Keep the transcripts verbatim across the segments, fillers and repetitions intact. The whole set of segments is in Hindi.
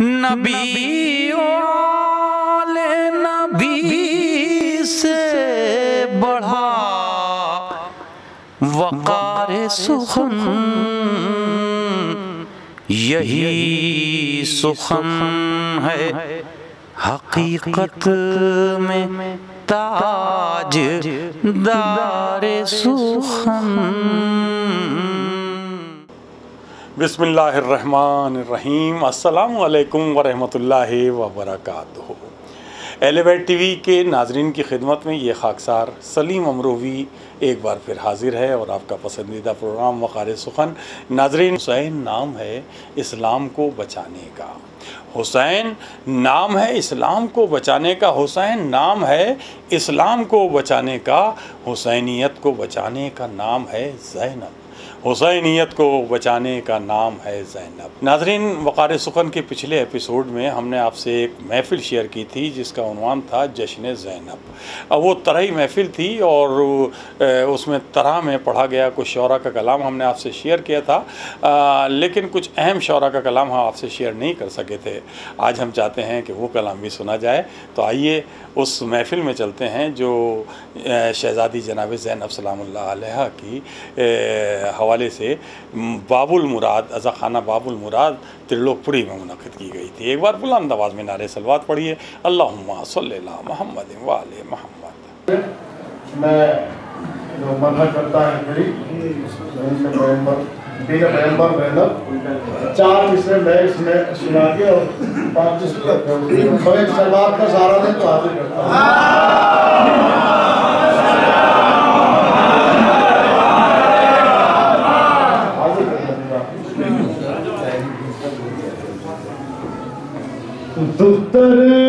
नबी वाले नबी से बढ़ा वक़ार सुखन, यही सुखन है हकीकत में ताज दारे सुखन। बिस्मिल्लाहिर्रहमानिर्रहीम। अस्सलामु अलैकुम वरहमतुल्लाहि वबरकातुहू। एलिवेट टीवी के नाजरीन की खिदमत में ये खाकसार सलीम अमरोवी एक बार फिर हाजिर है और आपका पसंदीदा प्रोग्राम वक़ार सुखन। नाजरीन, हुसैन नाम है इस्लाम को बचाने का, हुसैन नाम है इस्लाम को बचाने का, हुसैन नाम है इस्लाम को बचाने का, हुसैनियत को बचाने का नाम है ज़ैनब, हुसैनियत को बचाने का नाम है ज़ैनब। नाज़रीन, वक़ार सुखन के पिछले एपिसोड में हमने आपसे एक महफ़िल शेयर की थी जिसका उन्वान था जश्न ज़ैनब। अब वो तरही महफ़िल थी और उसमें तरह में पढ़ा गया कुछ शौरा का कलाम हमने आपसे शेयर किया था, आ, लेकिन कुछ अहम शौरा का कलाम हम आपसे शेयर नहीं कर सके थे। आज हम चाहते हैं कि वो कलाम भी सुना जाए, तो आइए उस महफ़िल में चलते हैं जो शहज़ादी जनाब ज़ैनब सलामुल्लाह अलैहा की हवाले से बाबुल मुराद अज़ा खाना बाबुल मुराद त्रिलोकपुरी में मुनक़िद की गई थी। एक बार बुलंद आवाज़ में नारे सलवात पढ़िए, अल्लाहुम्मा सल्ली अला मुहम्मद व आले मुहम्मद। मैं जो मना करता है मेरी चार मिसरे मैं इसमें सुना के और पाँच बड़े सलवार का सहारा दे तो हाजिर करता हूँ। दुख्तरे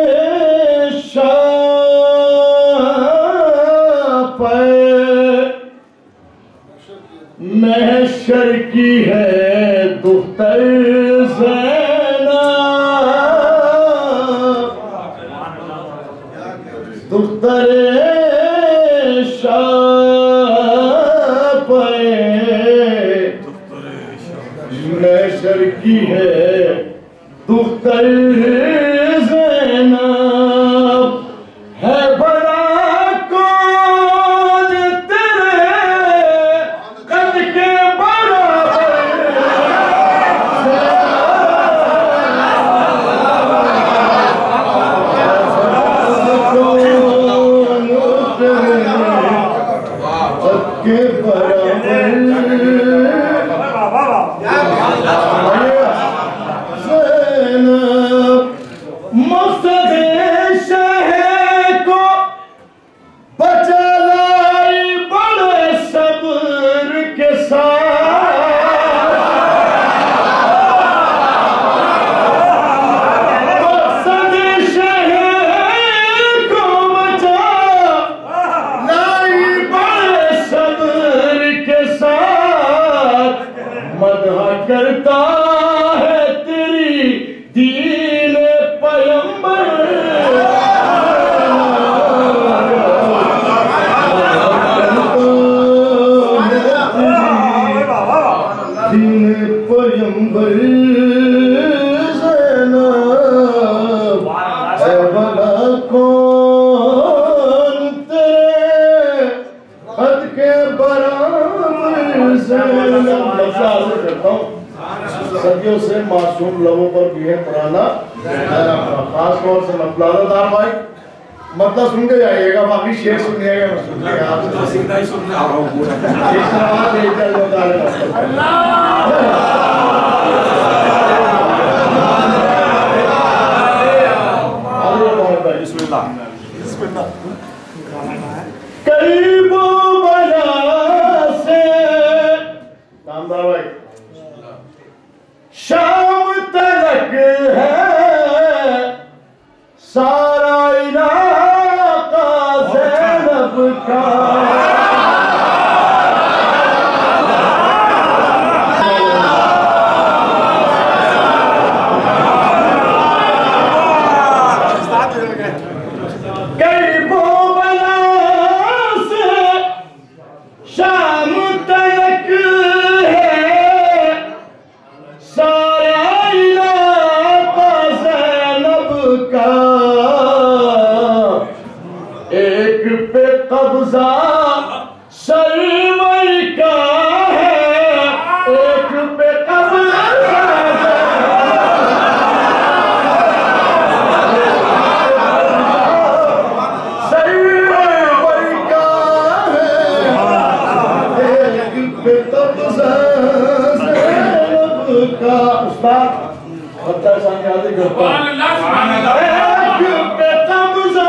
शाह पे महशर की है दुख्तर ज़ैनब, दुख्तरे शाह पे महशर की है दुख्तर ज़ैनब, है बड़ा कौन तेरे कद के बराबर, कद के बराबर करता है तेरी दीन पैगंबर, दीन पैगंबर ज़ैनब, है भला कौन तेरे कद के बराबर ज़ैनब। करता हूँ सदियों से मासूम लोगों पर भी है पुराना, खास तौर से मतलादार भाई मतलब सुन के जाइएगा, बाकी शेर सुनिएगा मैं सुनिएगा आपसे सीधा ही सुनने आ रहा हूँ पूरा। बिस्मिल्लाह बिस्मिल्लाह। करीबो बना से नामदार भाई शाम तलक है सारा इलाका ज़ैनब का, सारा इलाका कब्जा सरवर का है, एक पे कब्जा सरवर का है, एक पे कब्जा ज़ैनब का। उस्ताद बच्चा शान याद ही करता है। एक पे कब्जा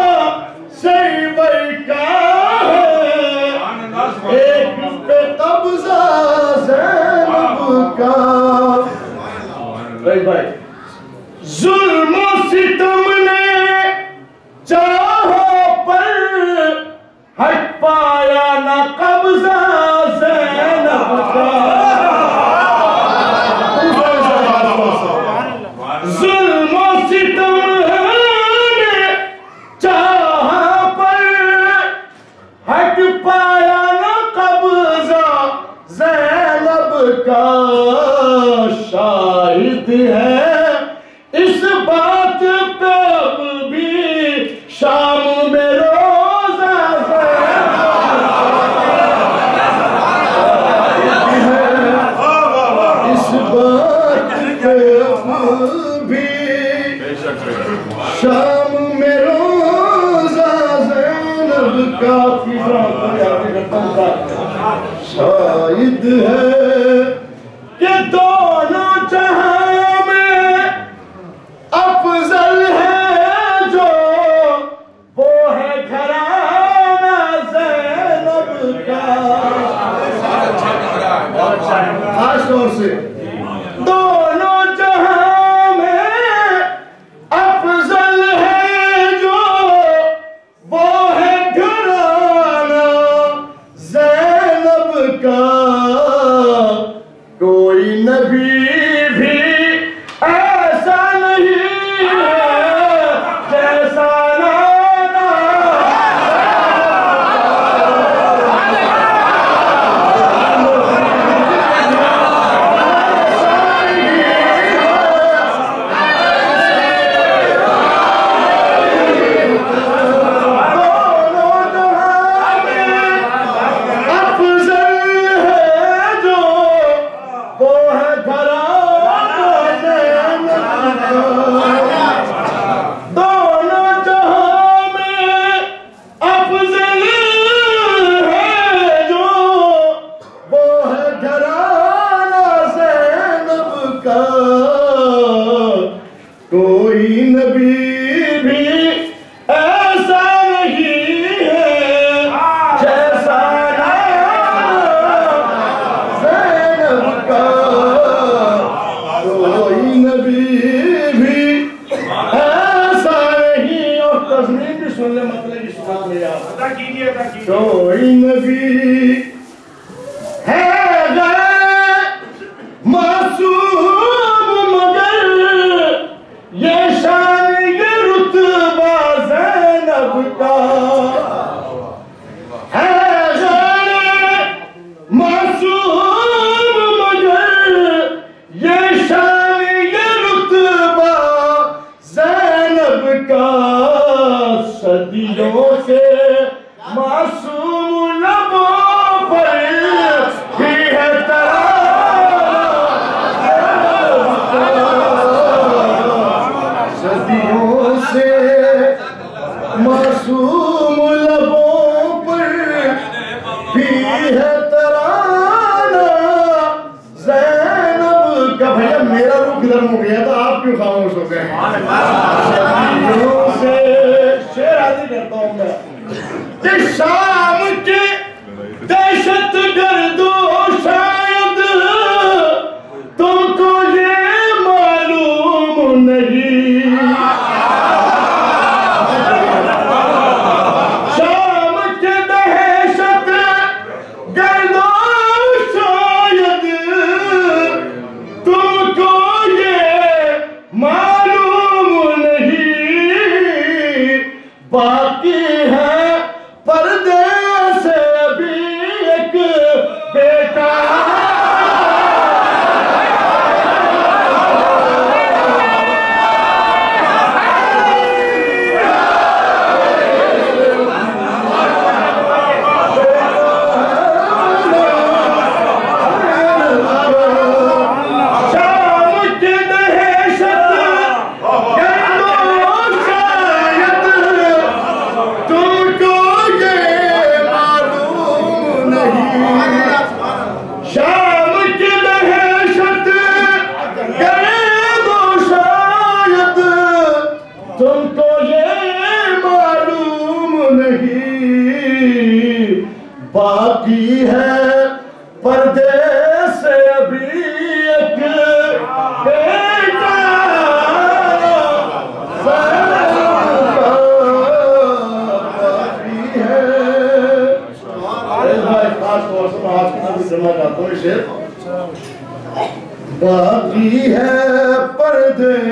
सरवर का है, एक पे कब्जा ज़ैनब का। भाई भाई जुल्म सितम ने चाहा पर हट पाया ना कब्जा ज़ैनब का। जुल्म सितम ने चाहा पर हट पाया ना कब्जा ज़ैनब का। शाहिद है इस बात पे अब भी शाम में रोजा इस बात पे अब भी शाम में रोजा ज़ैनब का। शाहिद है कि दोनों जहां में अफजल है जो वो है घराना ज़ैनब का। खास तौर से दोनों जहां में अफजल है जो वो है घराना ज़ैनब का। कोई नबी भी ऐसा नहीं है जैसा नाना। कोई नबी भी ऐसा नहीं है जैसा ज़ैनब का। कोई नबी भी ऐसा नहीं। और तस्मीर भी सुन ले, मतलब इस बात में याद अदा कीजिए अदा कीजिए। कोई नबी है मासूम मगर ये शान ये रुतबा ज़ैनब का है। मासूम मगर ये शान ये रुतबा ज़ैनब का। सदियों से मासूम लबों पर भी है सदियों से मासूम लबों पर भी है तराना ज़ैनब का। भैया मेरा रूप किधर हो गया था, आप क्यों खामोश हो गए? सदियों से शेर आदि करता हूँ मैं कि शाम के दहशत गर्दो शायद तुमको ये मालूम नहीं। शाम के दहशत गर्दो शायद तुमको ये मालूम नहीं। बाकी है पर्दे से भी एक बेटा।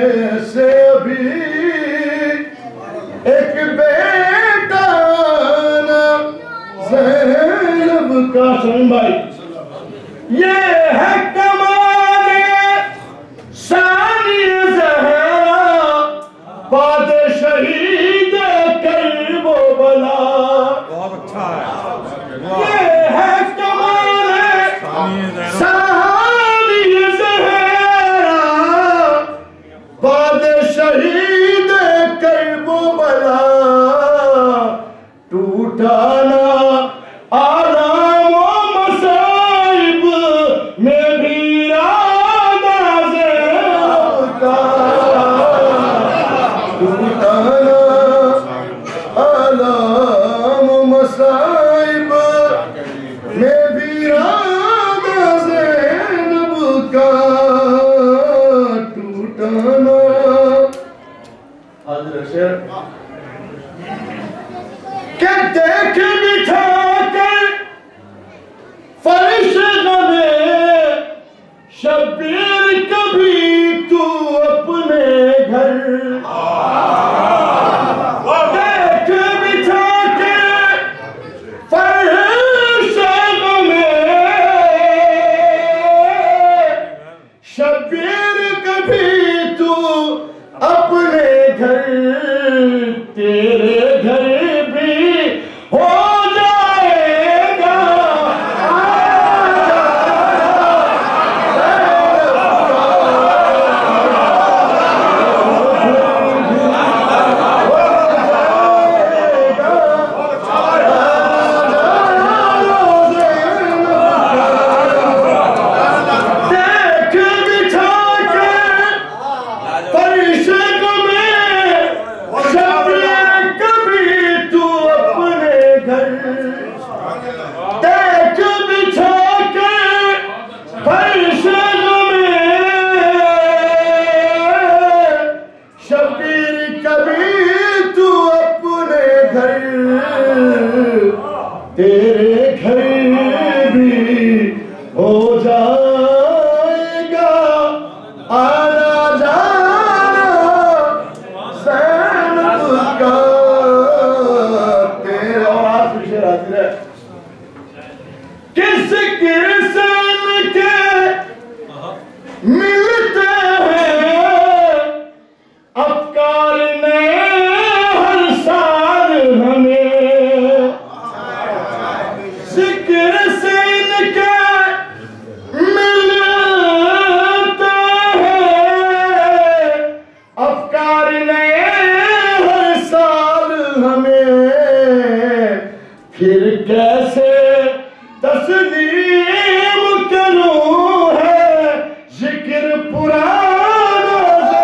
से अभी एक बेटा ना ज़ैनब का। सुन भाई, ये है कमाले शानी ज़हरा बाद शहीद करबो बला। बहुत अच्छा है। ये है कमाले शानी ज़हरा बाद शहीद करबो बला। टूटा ना आराम मसाइब में भी राधा ज़ैनब का। टूटा ना आराम मसाइब में भी राधा ज़ैनब का। टूटा ना हाजिर शेर के देख बिठा कर फर्श गमे शब्बीर कभी तू अपने घर। देख बिठा के फर्श गमे शब्बीर कभी तू अपने घर। तेरे घर भी हो जाएगा देख बिठा के परिशक में शब्बीर कभी तू अपने घर। देख बिछा के परिशक में शब्बीर कभी तू अपने घर। तेरे घर भी हो जाएगा आना जाना ज़ैनब का। तेरे आवाज पीछे आती है। किस किस्म के मिलते हैं अफकार ने हर साल हमें। जिक्र से इनके मिलते हैं अफकार ने हर साल हमें। फिर कैसे तस्लीम करूं है जिक्र पुराना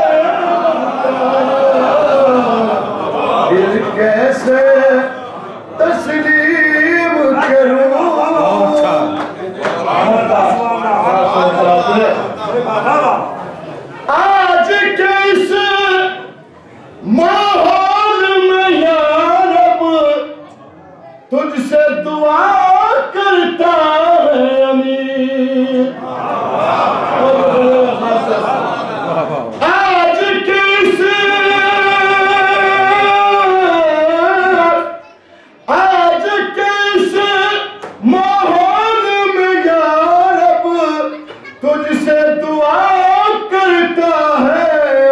फिर कैसे तस्लीम करूं। आज के इस माहौल में या रब तुझसे दुआ करता है अमीर। आज किस आज किस माहौल में या रब तुझसे दुआ करता है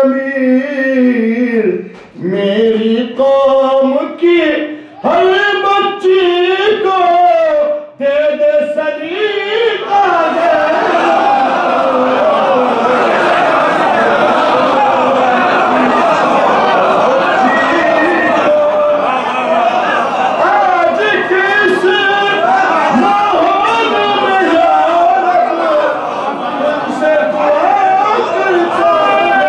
अमीर। मेरी कौम की हर बच्ची को दे दे सलीका। आज किस माहौल में या रब तुझसे दुआ करता है।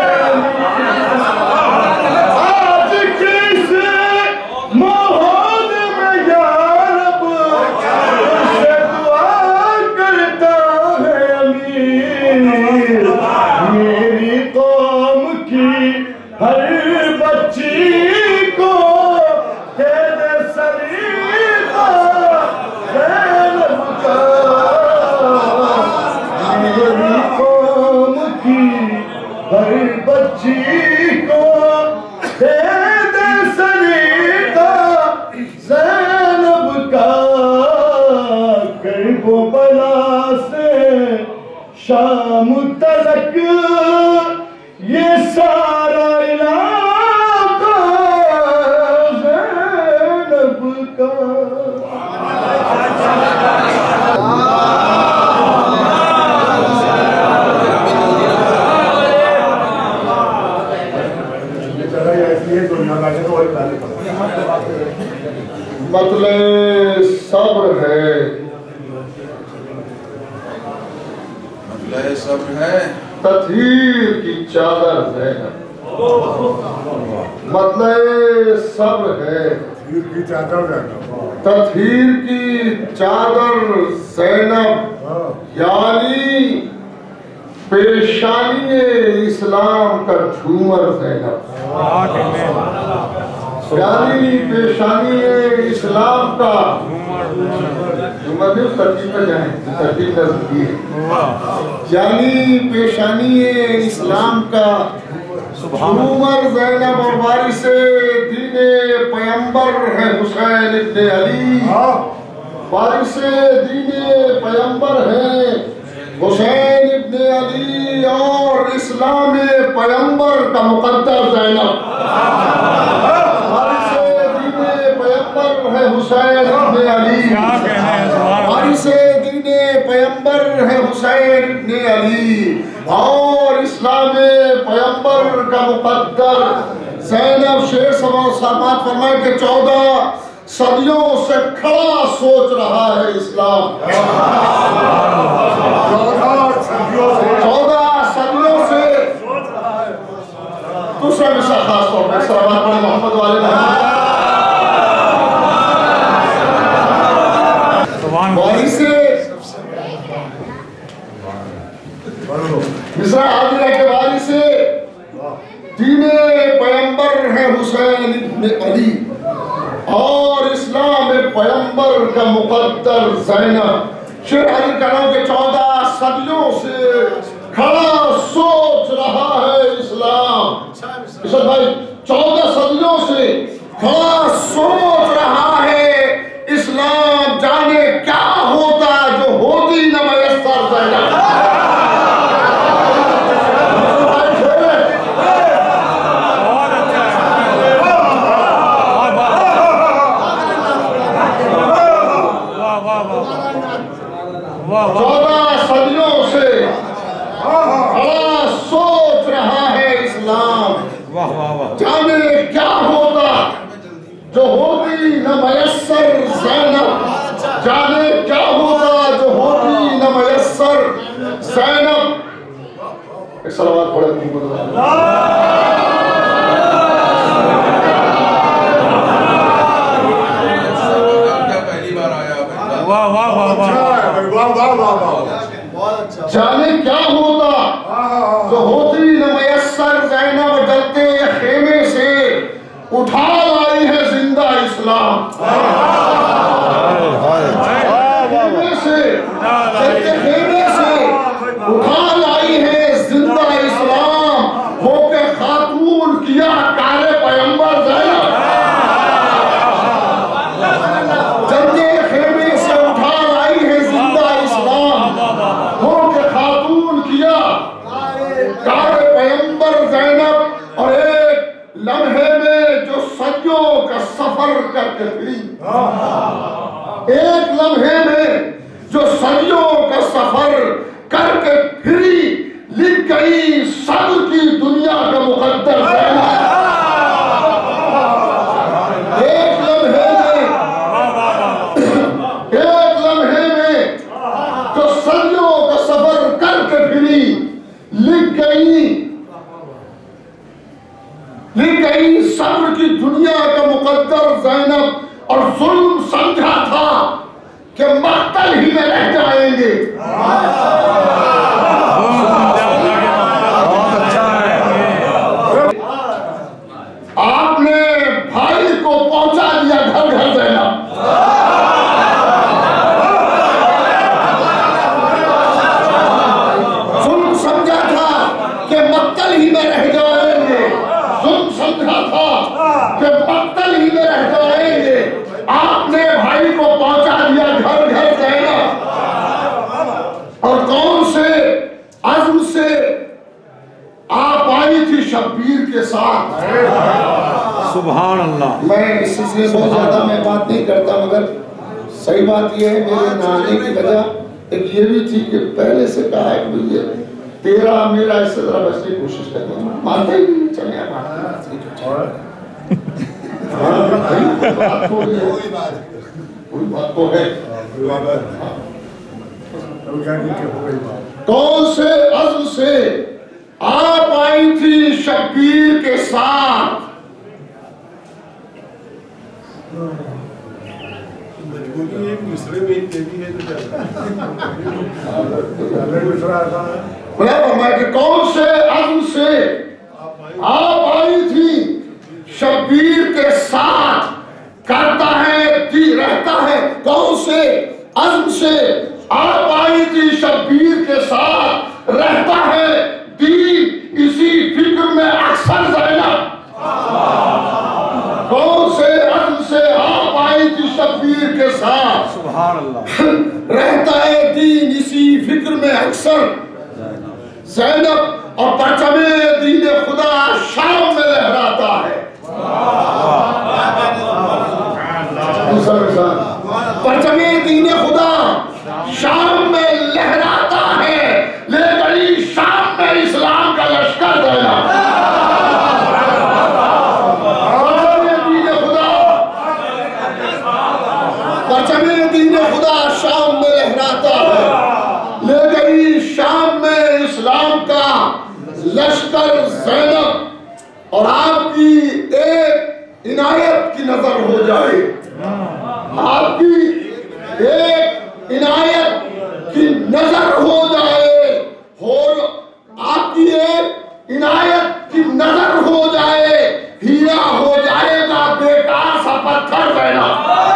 आज किस माहौल में या रब तुझसे दुआ करता है अमीर। मेरी कौम की हर बच्ची को दे दे सलीका ज़ैनब का। मेरी कौम की हर बच्ची सारा इलाका ज़ैनब का। मतलब सब्र है, मतलब सब्र है, तथहीर की चादर ज़ैनब। मतलब सब्र है, तथहीर की चादर ज़ैनब, यानी पेशानी इस्लाम का झूमर ज़ैनब, यानी पेशानी इस्लाम का झूमर। तरतीब में जाए, तरतीब नजदीकी है, यानी पेशानी इस्लाम का झूमर ज़ैनब और वारिस दीने पैगंबर है हुसैन इब्ने अली। वारिस दीने पैगंबर है हुसैन इब्ने अली और इस्लाम पैगंबर का मुकद्दर ज़ैनब। वारिस दीने पैगंबर है हुसैन इब्ने अली, वारिस दीने पैगंबर है हुसैन इब्ने अली और इस्लाम पैगंबर का मुकद्दर ज़ैनब। शेर समात फरमाए कि चौदह सदियों से खड़ा सोच रहा है इस्लाम, चौदह सदियों से। दूसरा विषय खास तौर पर सलावत पढ़े मोहम्मद वाले से मिसरा हाजिरा के वाली से दीने पैगंबर है हुसैन इब्ने अली और इस्लाम पैगंबर का मुकद्दर ज़ैनब। शेर अली कलाम के चौदह सदियों से खड़ा सोच रहा है इस्लाम। इशद भाई, चौदह सदियों से खड़ा सोच रहा है इस्लाम, जाने क्या होता जो होती न मयस्सर ज़ैनब। चौदह सदियों से बड़ा सोच रहा है इस्लाम, जाने क्या होता जो होती न मयस्सर ज़ैनब, जाने क्या होता जो होती न मयस्सर ज़ैनब। एक सलावत पढ़े पहली बार आया। वाह वाह वाह वाह, जाने क्या होता जो होती न मयस्सर ज़ैनब, जलते खेमे से उठा लाई है जिंदा इस्लाम। खेमे से, जलते खेमे से उठा लाई है जिंदा इस्लाम, हो के खातून किया कारे पैगंबर ज़ैनब। जलते खेमे से उठा लाई है जिंदा इस्लाम, हो के खातून किया कारे पैगंबर ज़ैनब। और एक लम्हे में जो सदियों का सफर करके फिरी, एक लम्हे में जो सदियों का सफर करके फिरी, लिख गई सब की दुनिया का मुकद्दर ज़ैनब। एक लम्हे में, एक लम्हे में जो सदियों का सफर करके फिरी, लिख गई लिख गई सब्र की दुनिया का मुकद्दर ज़ैनब। और जुल्म समझा था कि मक्तल ही में रह जाएंगे। आपने भाई को पहुंचा दिया घर घर ज़ैनब। जुल्म समझा था कि मक्तल ही में रह जाएंगे, जुल्म समझा था कि मक्तल ही में रह जाएंगे। आपने भाई को पहुंचा दिया घर घर शब्बीर के साथ। सुभान अल्लाह। मैं इस सिलसिले बहुत ज्यादा मैं बात नहीं करता, मगर सही बात यह है मेरे नहाने की वजह एक ये भी थी कि पहले से कहा है कि ये तेरा मेरा इससे जरा बचने की कोशिश करते हैं, मानते ही नहीं चले बात कोई बात तो है। कौन से अज़्म से आप आई थी शब्बीर के साथ, कौन से अज़्म से आप आई थी शब्बीर के साथ, करता है दी रहता है। कौन से अज़्म से आप आई थी शब्बीर के साथ, रहता है दीन इसी फिक्र में अक्सर ज़ैनब। कौन से अज़्म से आप आई थी शब्बीर के साथ, सुभान अल्लाह, रहता है दीन इसी फिक्र में अक्सर ज़ैनब। और परचमे दीन खुदा शाम में लहराता है। परचमे दीन खुदा शाम में लहराता है, ले गई शाम में इस्लाम का लश्कर देना। परचमे दीन खुदा परचमे दीन खुदा शाम में लहराता है, ले गई शाम में इस्लाम का लश्कर ज़ैनब। और आपकी एक इनायत की नजर हो जाए, आपकी एक इनायत की नजर हो जाए, हो आपकी एक इनायत की नजर हो जाए, हीरा हो जाएगा बेकार सा पत्थर बहना।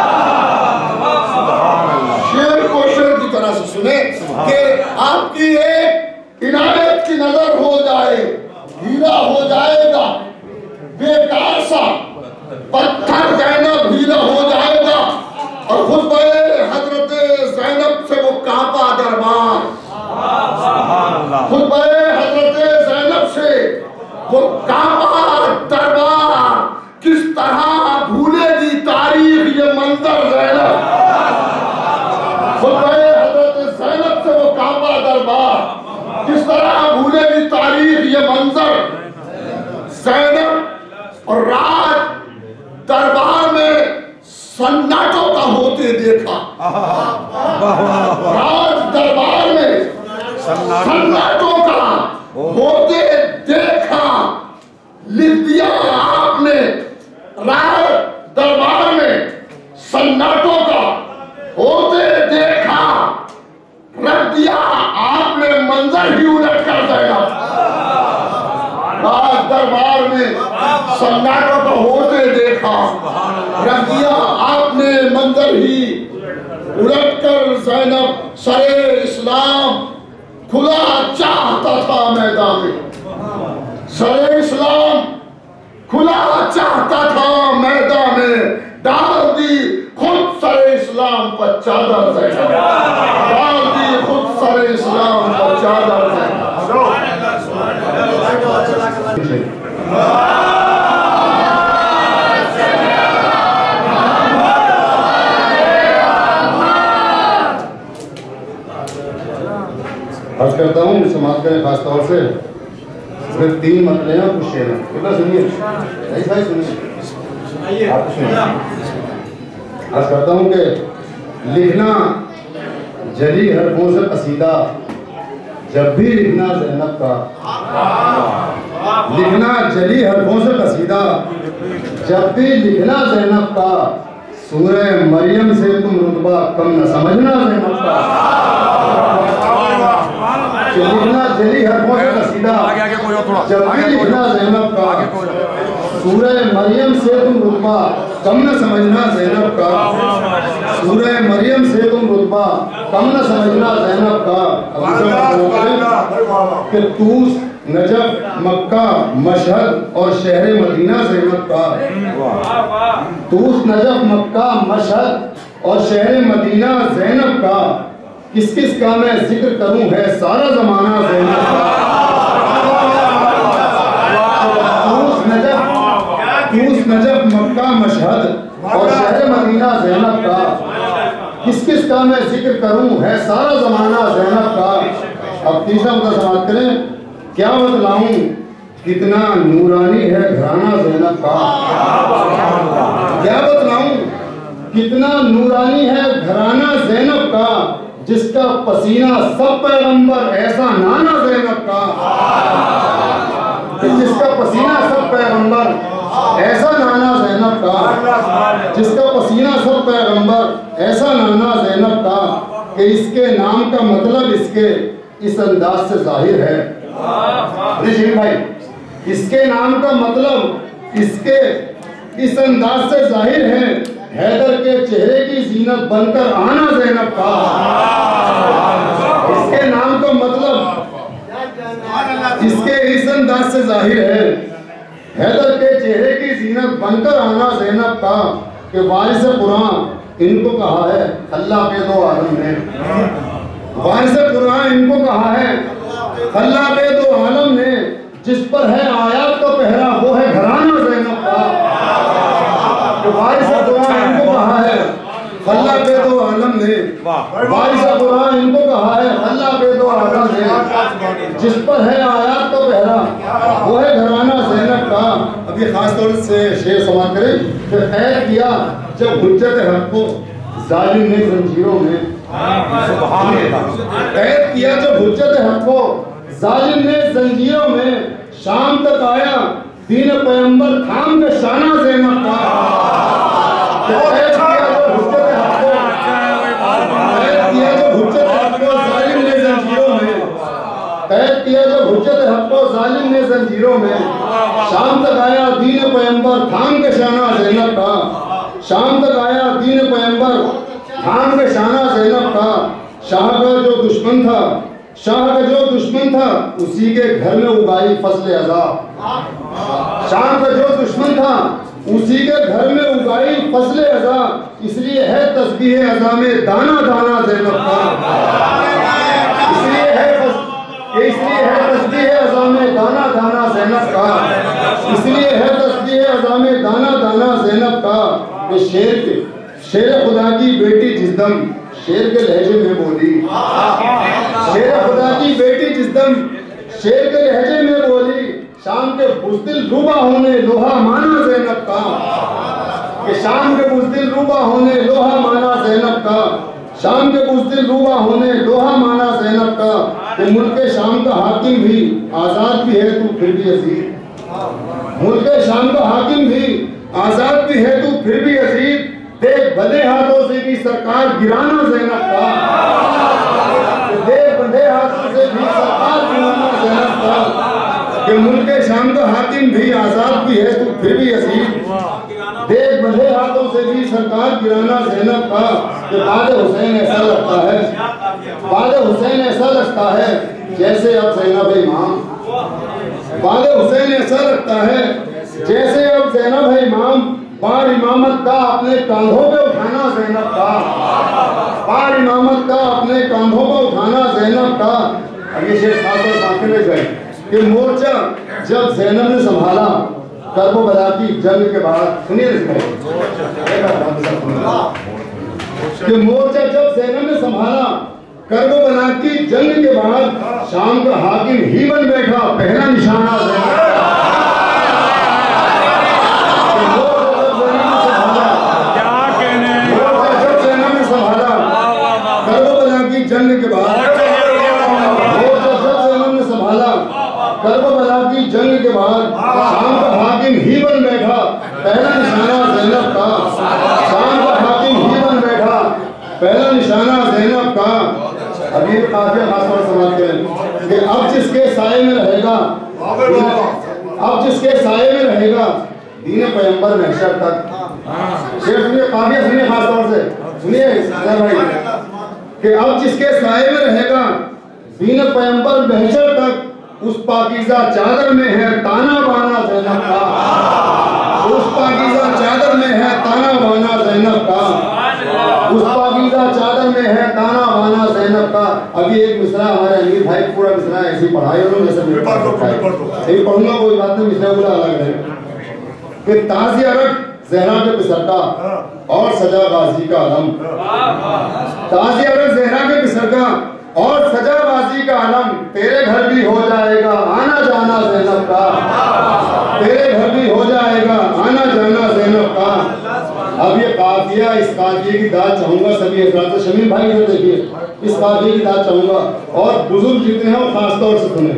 शेर को शेर की तरह से सुने कि आपकी एक इनायत की नजर हो जाए, हीरा हो जाएगा बेकार सा पत्थर ज़ैनब, हीरा हो जाएगा। और खुद हजरत ज़ैनब से वो कांपा दरबार, खुद हजरत ज़ैनब से वो कांपा दरबार, किस तरह भूलेगी तारीख ये मंजर ज़ैनब। खुद हजरत ज़ैनब से वो कांपा दरबार, किस तरह भूलेगी तारीख ये मंजर ज़ैनब। और राज दरबार में सन्नाटों का होते देखा, राज दरबार में सन्नाटों का होते देखा। लिख दिया आपने राज दरबार में सन्नाटों का होते देखा, रख दिया आपने मंजर ही उलट कर देगा। राज दरबार में सन्नाटों का होते देखा, रख दिया आपने मंजर ही उलट कर ज़ैनब। सरे इस्लाम खुला चाहता था मैदान में, सरे इस्लाम खुला चाहता था मैदान में। डाल दी खुद सरे इस्लाम पर चादर ज़ैनब, डाल दी खुद सरे इस्लाम पर चादर ज़ैनब। अर्ज करता हूँ समाज करें खास तौर से सिर्फ तीन मसले हैं और कुछ शेर हैं। कितना सुनिए, नहीं भाई सुनिए, आप सुनिए। अर्ज करता हूँ कि लिखना जली हरफों से कसीदा, जब भी लिखना ज़ैनब का, लिखना जली हरफों से कसीदा, जब भी लिखना ज़ैनब का। सूरह मरियम से तुम रुतबा कम न समझना ज़ैनब का। लिखना जली हरफों से कसीदा, जब भी लिखना ज़ैनब का। सूरह मरियम से तुम रुतबा कम न समझना ज़ैनब का। सूरह मरियम से तुम रुतबा कम न समझना ज़ैनब का। कि तूस नजफ मक्का मशहद और शहर मदीना ज़ैनब का। तूस नजफ मक्का मशहद और शहर मदीना ज़ैनब का। किस किस का मैं जिक्र करूं है सारा ज़माना ज़ैनब का। किस किस का मैं जिक्र करूं, है सारा जमाना ज़ैनब का। अब तीसरा मतलब समाप्त करें, क्या बतलाऊं कितना नूरानी है घराना ज़ैनब का। क्या बतलाऊं कितना नूरानी है घराना ज़ैनब का, जिसका पसीना सब पैगंबर ऐसा नाना ज़ैनब का। जिसका पसीना सब पैगंबर ऐसा नाना ज़ैनब का, जिसका पसीना सब पैगंबर ऐसा नाना ज़ैनब का, कि इसके नाम का मतलब इसके इस अंदाज से जाहिर है। जी भाई, इसके नाम का मतलब इसके इस अंदाज से जाहिर है, हैदर के चेहरे की जीनत बनकर आना ज़ैनब का। इसके नाम का मतलब इसके इस अंदाज से जाहिर है, हैदर के चेहरे की जीनत बनकर आना ज़ैनब का, कि वारिस कुरान इनको कहा है अल्लाह पे दो आलम ने। वारिस कुरान इनको कहा है अल्लाह पे दो आलम ने, जिस पर है आयात का पहरा वो है घराना ज़ैनब का। कि वारिस कुरान इनको कहा है अल्लाह पे दो आलम ने, वारिस कुरान इनको कहा है अल्लाह पे दो आलम ने, जिस पर है आयात का पहरा वो है घराना ज़ैनब का। अभी खास तौर से शेर समाप्त करें कि कैद किया जब हुज्जत हक को जालिम ने जंजीरों में, कैद किया जब हुज्जत हक को जालिम ने जंजीरों में, शाम तक आया दीन पैगंबर थाम के शाना ज़ैनब का। कैद किया जब हुज्जत हक को, कैद किया जब हुज्जत हक को जालिम ने जंजीरों में, कैद किया जब हुज्जत हक को जालिम ने जंजीरों में, शाम तक आया दीन पैगंबर थाम के शाना ज़ैनब का। शाम तक आया दीन पैगंबर थाम के शाना ज़ैनब का। शाह का जो दुश्मन था, शाह का जो दुश्मन था, उसी के घर में उगाई फसले अज़ा। शाह का जो दुश्मन था, उसी के घर में उगाई फसले अज़ा, इसलिए है तस्बीह अज़ा में दाना दाना ज़ैनब का। इसलिए है इसलिए है तस्बीह अज़ा में दाना दाना ज़ैनब का। इसलिए है तस्बीह अज़ा में दाना दाना ज़ैनब का। कि शेर के शेर खुदा की बेटी जिसदम शेर के लहजे में बोली, शेर खुदा की बेटी जिसदम शेर के लहजे में बोली, शाम के बुज़दिल रूबा होने लोहा माना ज़ैनब का। कि शाम के बुज़दिल रूबा होने लोहा माना ज़ैनब का। शाम के बुज़दिल रूबा होने लोहा माना ज़ैनब का। कि मुल्क शाम का हाकिम भी आज़ाद भी है तू फिर भी अजीब। मुल्क शाम का हाकिम भी आज़ाद भी है तू फिर भी अजीब। देख भले हाथों से भी सरकार गिराना ज़ैनब का। देख भले हाथों से भी सरकार गिराना ज़ैनब का। कि मुल्क शाम का हाकिम भी आज़ाद भी है तू फिर भी अजीब। देख भले हाथों से भी सरकार गिराना ज़ैनब का। कि बाद हुसैन ऐसा लगता है, बाद हुसैन ऐसा लगता है जैसे अब ज़ैनब इमाम। बाद हुसैन ऐसा लगता है जैसे अब ज़ैनब है इमाम। बार इमामत का अपने कांधों पे उठाना ज़ैनब का। बार इमामत का अपने कांधों पे उठाना ज़ैनब का। अभी शेख खासर साथ में गए कि मोर्चा जब ज़ैनब ने संभाला कर्बला की जंग के बाद, सुनिए कि मोर्चा जब ज़ैनब ने संभाला कर्बला की जंग के बाद, शाम का हाकिम ही बन बैठा पहला निशाना ज़ैनब का। जंग के बाद जब ज़ैनब ने संभाला कर्बला की जंग के बाद, शाम का हाकिम ही बन बैठा पहला निशाना ज़ैनब का। शाम का हाकिम ही बन बैठा पहला निशाना ज़ैनब का। अभी काफी खास तौर से बात करें कि अब जिसके साए में रहेगा, अब जिसके साए में रहेगा दीन पैगंबर महशर तक। शेख सुनिए, काफी सुनिए, खास तौर से सुनिए भाई कि अब जिसके साए में रहेगा दीन पैगंबर महशर तक, उस पाकीज़ा चादर में है ताना बाना ज़ैनब का। उस पाकीज़ा चादर में है ताना बाना ज़ैनब का। उस पाकीज़ा चादर में है ताना बाना ज़ैनब का। अभी एक मिसरा हमारे अमीर भाई पूरा मिसरा ऐसी पढ़ाई उन्होंने जैसे पढ़ूंगा, कोई बात नहीं, मिसरा पूरा अलग है कि ताज़िया रख जहरा के पिसरका और सजा गाजी का आलम। ताजी अगर जहरा के पिसरका और सजा गाजी का आलम, तेरे घर भी हो जाएगा आना जाना ज़ैनब का, तेरे घर भी हो जाएगा आना जाना ज़ैनब का। अब ये काफिया, इस काफिये की दाद चाहूंगा सभी हज़रात, शमीम भाई इधर देखिए, इस काफिये की दाद चाहूंगा और बुजुर्ग जितने हैं वो खास तौर से सुने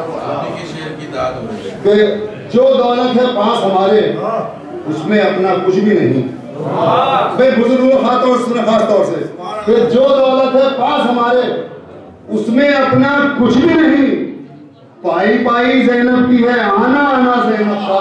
कि जो दौलत है पास हमारे उसमें अपना कुछ भी नहीं। भाई बुजुर्गों खास तौर से खास तौर से कि जो दौलत है पास हमारे उसमें अपना कुछ भी नहीं, पाई पाई ज़ैनब की है आना आना ज़ैनब का।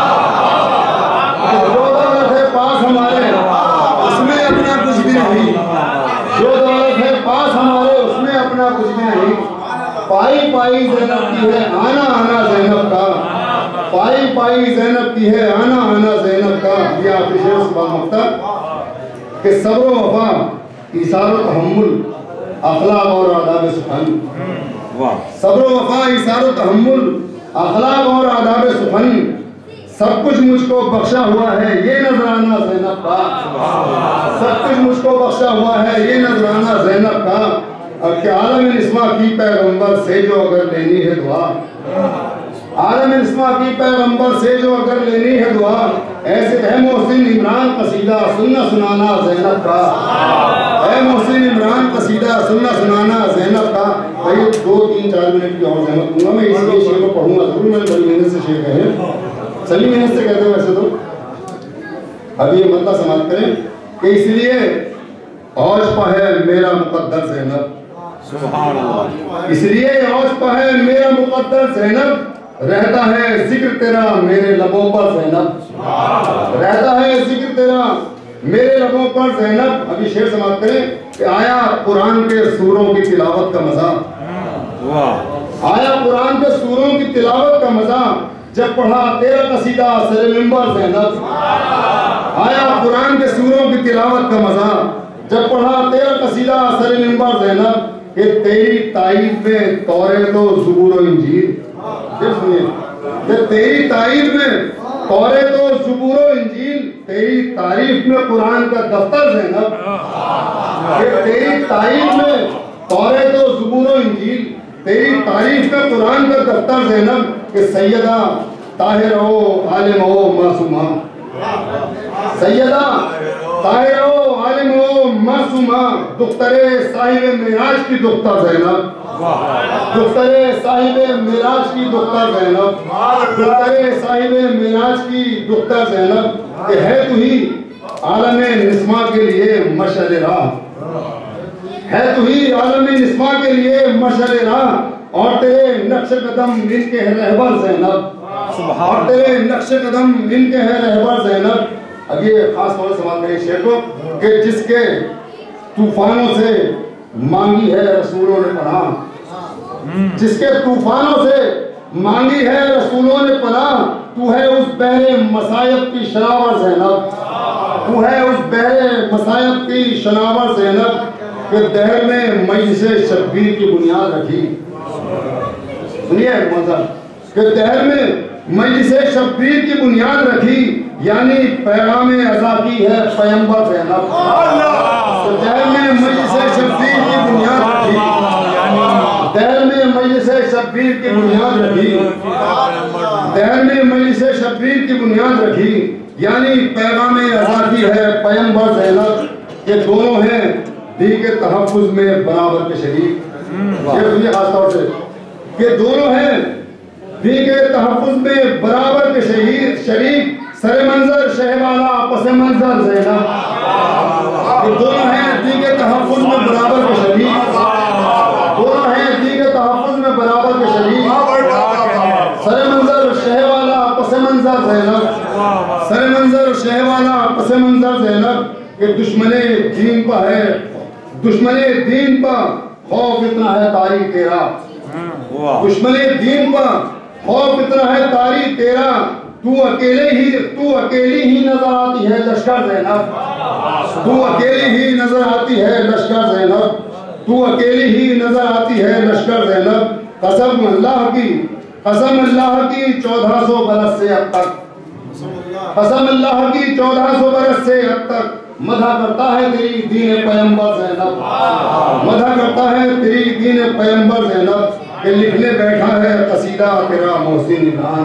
जो दौलत है पास हमारे उसमें अपना कुछ भी नहीं, जो दौलत है पास हमारे उसमें अपना कुछ भी नहीं, पाई पाई ज़ैनब की है आना आना ज़ैनब का, पाई पाई ज़ैनब की है आना आना ज़ैनब का। ये आखिरी शेर से बामुफ्ता कि सब्र वफा इसार तहम्मुल अखलाक और आदाब सुफन, सब्र वफा इसार तहम्मुल अखलाक और आदाब सुफन, सब कुछ मुझको बख्शा हुआ है ये नजराना ज़ैनब का, सब कुछ मुझको बख्शा हुआ है ये नजराना ज़ैनब का। अब के आलम इस्मा की पैगंबर से जो अगर लेनी है दुआ, आलम इस्मा की पैगंबर से जो अगर लेनी है दुआ, ऐसे है मोहसिन इमरान कसीदा सुनना सुनाना ज़ैनब का, है मोहसिन इमरान कसीदा सुनना सुनाना ज़ैनब का। भाई दो तीन चार मिनट की और ज़हमत दूंगा मैं, इसलिए शेर को पढ़ूंगा जरूर, मैंने बड़ी मेहनत से शेर कहे, सभी मेहनत से कहते हैं वैसे तो। अब ये मतलब समाप्त करें कि इसलिए औज पर है मेरा मुकद्दर ज़ैनब, इसलिए औज पर है मेरा मुकद्दर ज़ैनब, रहता है जिक्र तेरा मेरे लबों पर ज़ैनब, रहता है जिक्र तेरा मेरे लबों पर ज़ैनब। अभी शेर समाप्त करें कि आया कुरान के सूरों की तिलावत का मजा, आया कुरान के सूरों की तिलावत का मजा, जब पढ़ा तेरा कसीदा सरे मिंबर ज़ैनब, आया कुरान के सूरों की तिलावत का मजा, जब पढ़ा तेरा कसीदा सरे मिंबर ज़ैनब, कि तेरी तारीफ में तौरेत और ज़बूर और इंजील, सुनिए तेरी तारीफ में तौरेत और ज़बूर और इंजील, तेरी तारीफ में कुरान का दफ्तर ज़ैनब, तेरी तारीफ में तौरेत और ज़बूर और इंजील, तेरी तारीफ में कुरान का दफ्तर ज़ैनब, कि सैयदा ताहिर हो आलिम हो मासूमा, सैयदा ताहिर हो आलिम हो मासूमा, दुख्तरे साहिब मेराज की दुख्तर ज़ैनब, दुख्तरे साहिब मेराज की दुख्तर ज़ैनब, दुख्तरे साहिब मेराज की दुख्तर ज़ैनब, कि है तू ही आलम निस्मा के लिए मशअल राह, है तू ही आलम निस्मा के लिए मशअल राह, और तेरे नक्श कदम इनके है रहबर ज़ैनब, और तेरे नक्श कदम इनके है रहबर ज़ैनब। अब ये खास तौर से बात करें शेर को कि जिसके तूफानों से मांगी है रसूलों ने पनाह, जिसके तूफानों से मांगी है रसूलों ने पनाह, तू है उस बहरे मसायब की शनावर ज़ैनब, तू है उस बहरे मसायब की शनावर ज़ैनब, कि दहर में मजलिसे शब्बीर की बुनियाद रखी, सुनिए कि दहर में मजलिसे शब्बीर की बुनियाद रखी, यानी पैगाम अज़ा की है पैगंबर ज़ैनब, तो दहर में मजलिसे शब्बीर की बुनियाद रखी, दहर में मजलिसे शब्बीर की बुनियाद रखी, दहर में मजलिसे शब्बीर की बुनियाद रखी, यानी पैगाम अज़ा की है पैगंबर ज़ैनब, ये दोनों हैं दी के तहफ़्फ़ुज़ में बराबर के शरीक। ये सुनिए खास तौर से कि दोनों हैं दी के तहफ़्फ़ुज़ में बराबर के शहीद शरीक, सरे मंजर शहवाला पस मंजर ज़ैनब, ये दोनों हैं दी के तहफ़्फ़ुज़ में बराबर के शरीक, दोनों हैं दी के तहफ़्फ़ुज़ में बराबर के शरीक, सरे मंजर शहवाला पस मंजर ज़ैनब, सरे मंजर शहवाला पस मंजर ज़ैनब, कि दुश्मने दीन पर है, दुश्मने दीन पर खौफ इतना है तारी तेरा, दुश्मने दीन पर खौफ इतना है तारी तेरा, तू अकेले ही तू अकेली ही नजर आती है लश्कर ज़ैनब, तू अकेली ही नजर आती है लश्कर ज़ैनब, तू अकेली ही नजर आती है लश्कर ज़ैनब। कसम अल्लाह की, कसम अल्लाह की चौदह सौ बरस से अब तक, कसम अल्लाह की चौदह सौ बरस से अब तक मधा करता है तेरी दीन पैगंबर ज़ैनब, मधा करता है तेरी दीन पैगंबर ज़ैनब के लिखने बैठा है कसीदा तेरा मोहसिन इमरान,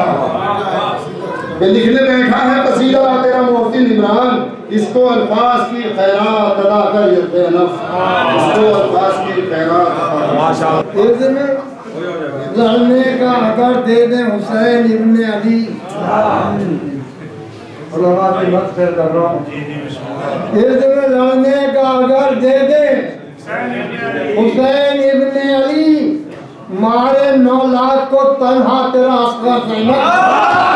के लिखने बैठा है कसीदा तेरा मोहसिन इमरान, इसको अल्फाज की खैरात अदा कर ये ज़ैनब, इसको अल्फाज की खैरात लड़ने का अगर दे दे हुसैन इब्ने अली, कर रहा हूँ में लड़ने का अगर दे दे हुसैन इब्ने अली, मारे नौ लाख को तन्हा तेरा असगर ज़ैनब।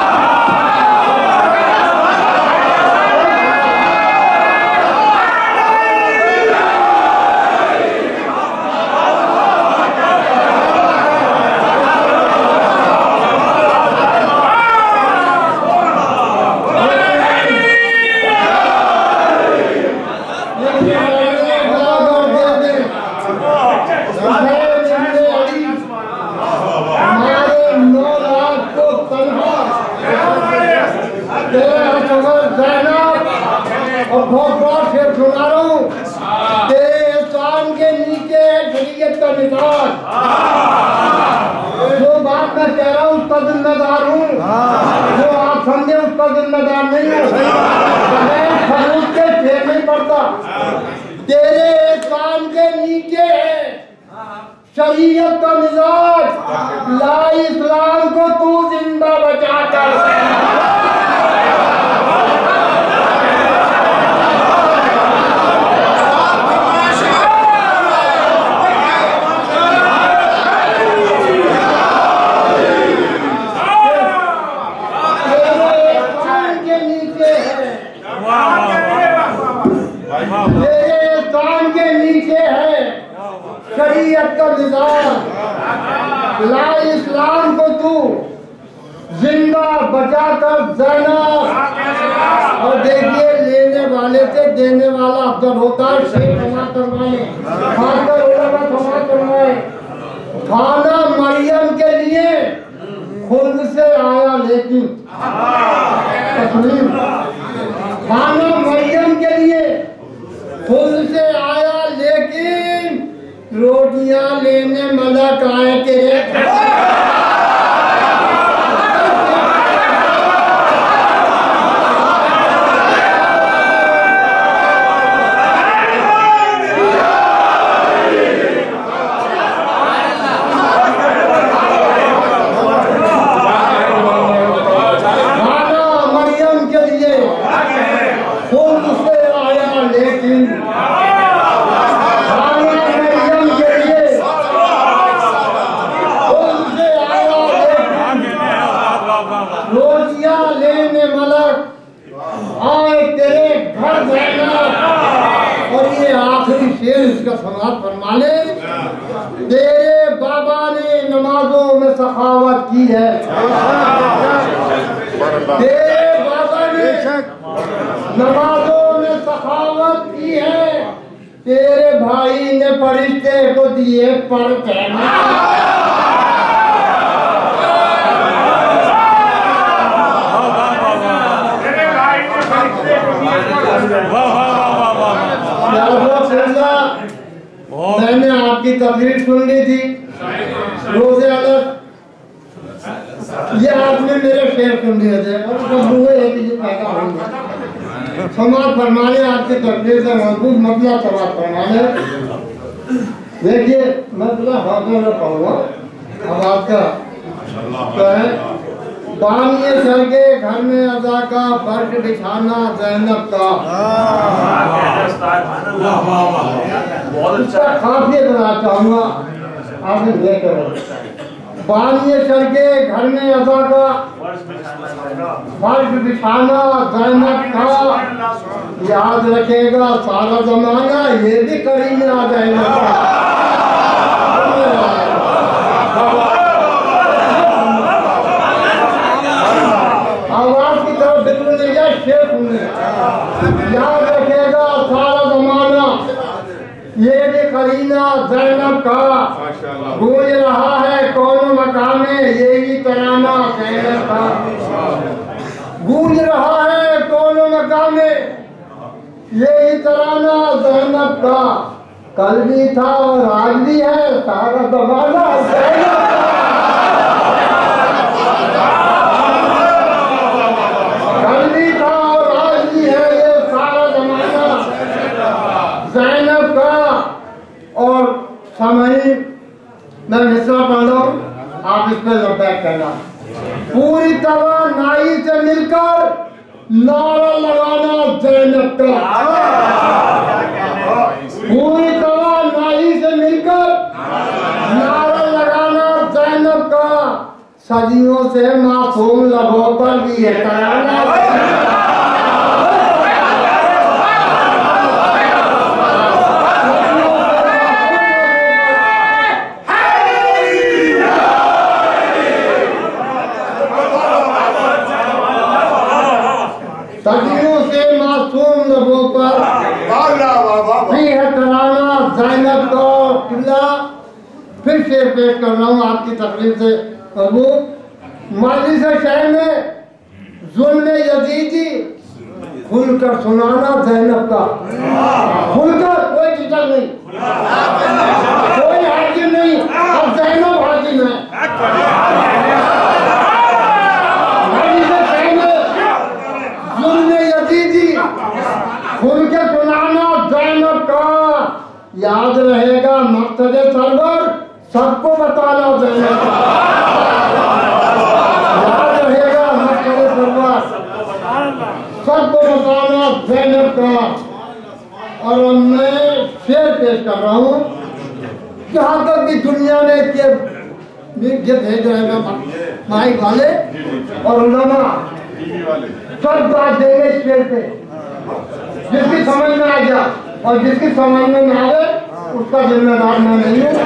जो बात मैं कह रहा हूँ उसका जिम्मेदार हूँ, जो आप समझे उसका जिम्मेदार नहीं हूँ, मैं खरूद के फेर नहीं पड़ता। तेरे कान के नीचे है शरीयत का मिजाज, ला इस्लाम को तू जिंदा बचा कर। शरीयत का निज़ाम, ला इस्लाम को तू जिंदा बचा कर ज़ैनब। और देखिए लेने वाले से देने वाला अफजल होता है। शेख क्षमा करवाए, खाकर उलमा क्षमा करवाए। खाना मरियम के लिए खुद से आया लेकिन तस्लीम, खाना मरियम के लिए खुद से आया लेकिन रोटियां लेने मलक आए तेरे। खाना मरियम के लिए खुद से आया लेकिन रोटियां लेने मलक आए तेरे घर ज़ैनब। और ये आखिरी शेर इसका समाप्त फरमा ले। तेरे बाबा ने नमाजों में सखावत की है, तेरे बाबा ने नमाजों में सखावत की है, तेरे भाई ने फरिश्ते को दिए पर कहना। मैंने आपकी तकरीर सुन ली थी रोज़े अलग, ये आपने मेरे शेर सुन लिए थे और पैदा होंगे। समाज फरमाने आपकी तकरीर से मजबूत मतलब समाज फरमाने। देखिए मैं थोड़ा हाथों में कहूँगा अब आपका क्या है। बानिए सर के घर में अदा का फर्श बिछाना ज़ैनब का, उसका काफी बना चाहूँगा आपने देखकर। बानिए सर के घर में अदा का फर्श बिछाना ज़ैनब का, याद रखेगा सारा जमाना ये भी करीब आ जाएगा। आवाज की तरफ बिल्कुल नहीं है, शेर सुनने याद रखेगा सारा जमाना ये भी करीना ज़ैनब का, गूंज रहा है कौन मकाम में ये भी तराना ज़ैनब का, गूंज रहा मक्का में यही तराना ज़ैनब का कल भी था और आज भी है, सारा ज़माना ज़ैनब का कल भी था और आज भी है, ये सारा ज़माना ज़ैनब का। और समय मैं मिसरा पढ़ रहा हूँ, आप इस पर लबैक करना। पूरी तरह नाई से मिलकर नारा लगाना ज़ैनब का, पूरी तरह नाई से मिलकर नारा लगाना ज़ैनब का, सदियों से मासूम लबों पर भी है तराना। सदियों से मासूम लबों पर भी है तराना ज़ैनब का किला। फिर शेर पेश कर रहा हूँ आपकी तकलीफ से। वो मजलिस शहर में जुल्म यजीदी खुलकर सुनाना ज़ैनब का, खुलकर, कोई टीचर नहीं, कोई हाकिम नहीं, अब ज़ैनब हाकिम है। खुल के सुनाना ज़ैनब का, याद रहेगा मक़सद सरवर सबको बताना ज़ैनब का, याद रहेगा मक़सद सरवर सबको बताना ज़ैनब का। और मैं शेर पेश कर रहा हूँ, जहाँ तक भी दुनिया ने के ये भेज रहे हैं माइक वाले और उलमा सब बात देंगे इस शेर पे, जिसकी समझ में आ गया और जिसकी समझ में ना आए उसका जिम्मेदार मैं नहीं हूँ।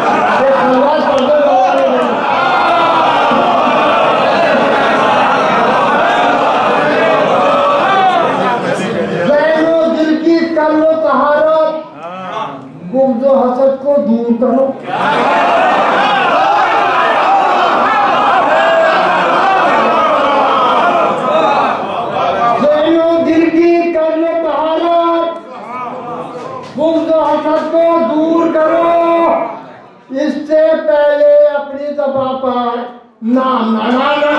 ज़ैनो दिल की कर लो तहारत, गुब्ज़ो हसद को दूर करो। को दूर करो, इससे पहले अपनी ज़बान पर नाम लगाना।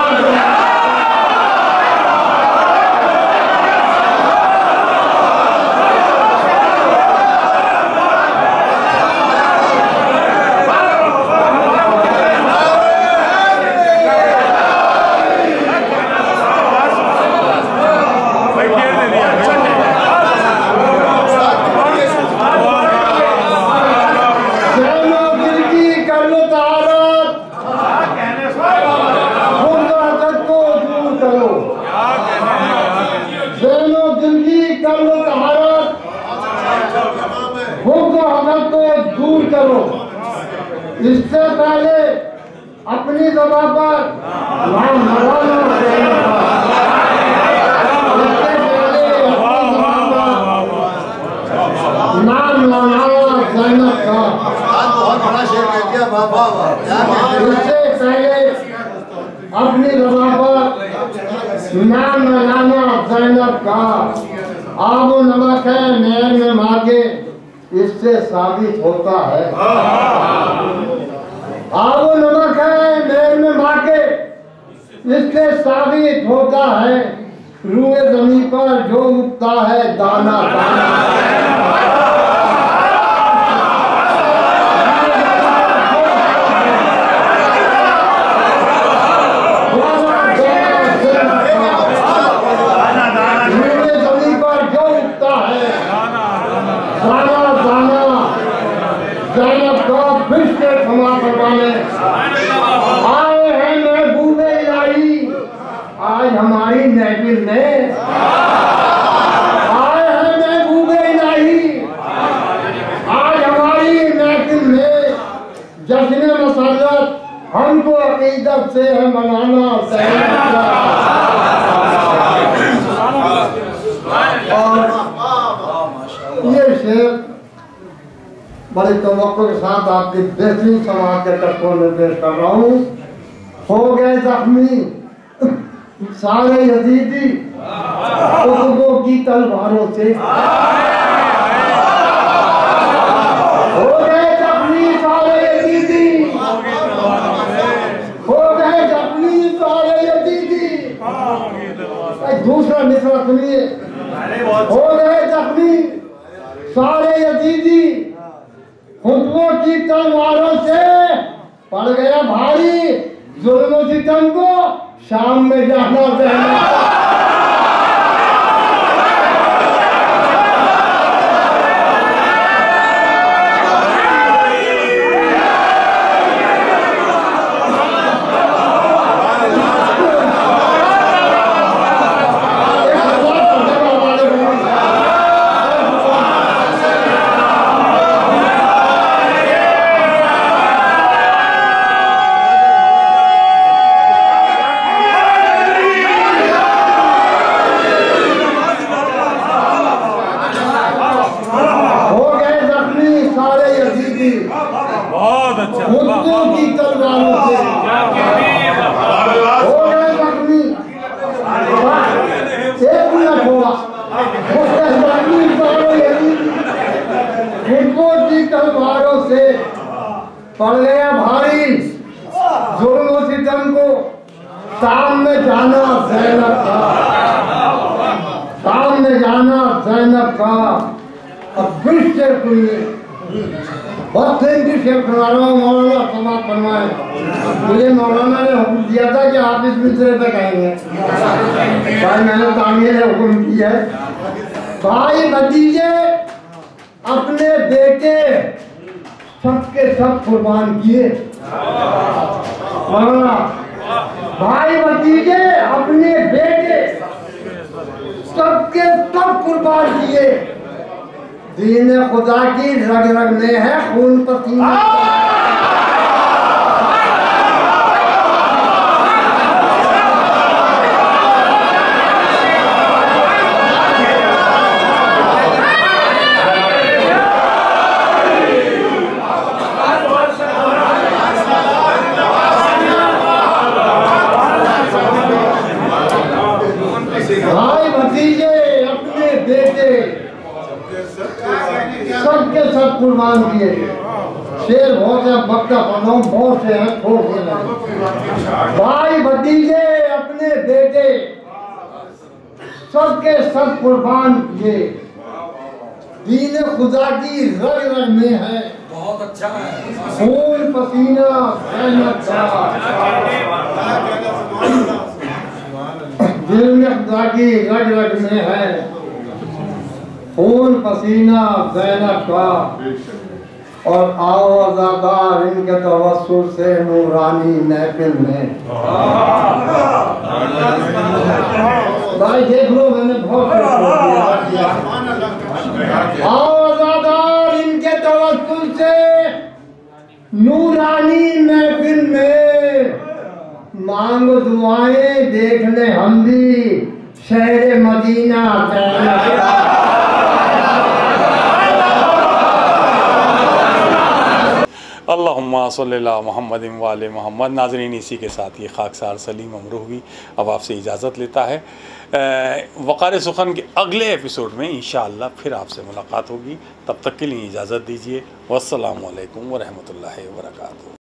इससे पहले अपनी ज़बान पर नाम लगाना, इससे पहले नाम लगाना ज़ैनब का, इससे पहले अपनी ज़बान पर नाम लगाना ज़ैनब का। आब व नमक है नैन में मांगे, इससे साबित होता है। आब व नमक है नैन में मांगे, इससे साबित होता है। रूए ज़मीन पर जो उगता है दाना दाना, आए हैं महबूबे इलाही, आज हमारी महफिल में आए हैं महबूबे इलाही, आज हमारी महफिल में जश्न मसरत हमको अकीदत से है मनाना। और ये शेर बड़े तवक्को के साथ आपकी बेहतरीन समाज के तत्वों में पेश कर रहा हूँ। हो गए जख्मी सारे यजीदी कुतुबों की तलवारों से हो गए जख्मी, सारे यजीदी हो गए जख्मी, सारे यजीदी। दूसरा मिसरा सुनिए, हो गए जख्मी सारे यजीदी, कुतुबों की तलवारों से पड़ गया भारी, जुल्म सितम को शाम में जाना पहना। बहुत अच्छा, कुतुबों की तलवारों से हो गए जख्मी। एक मिनट हुआ, कुतुबों की तलवारों से पड़ गया भारी, जुल्म सितम को शाम में जाना ज़ैनब का, शाम में जाना ज़ैनब का। अब फिर से सुनिए, बहुत इनकी शेख सुना रहा हूँ, मौलाना समाप्त फरमाए। मुझे मौलाना ने हुक्म दिया था कि आप इस मिसरे पे कहेंगे, भाई मैंने तामीर है हुक्म किया है। भाई भतीजे अपने बेटे सबके सब कुर्बान किए। मौलाना भाई भतीजे अपने बेटे सबके सब कुर्बान किए। दीन खुदा की रग रग में है खून पसीना। भाई भतीजे अपने बेटे सबके सब कुर्बान किए। शेर बहुत है, बक्का पढ़ो, बहुत से हैं, ठोक से। भाई भतीजे अपने बेटे सबके सब कुर्बान किए। दीन खुदा की रग रग में है, बहुत अच्छा है। खून पसीना मेहनत का। दीन खुदा की रग रग में है, खून पसीना ज़ैनब का। और आवाज़ादार इनके तवस्सुल से नूरानी महफिल में। भाई देख लो, मैंने बहुत आवाज़ादार इनके तवस्सुल से नूरानी महफिल में। मांगो दुआएं देख ले हम भी शहर मदीना। अल्लाहुम्मा सल्ली अला मुहम्मद व आले मुहम्मद। नाज़रीन, इसी के साथ ये खाकसार सलीम अमरोवी अब आपसे इजाज़त लेता है। वक़ार सुखन के अगले एपिसोड में इंशाअल्लाह फिर आपसे मुलाकात होगी। तब तक के लिए इजाज़त दीजिए। वस्सलामु अलैकुम व रहमतुल्लाहि व बरकातुहू।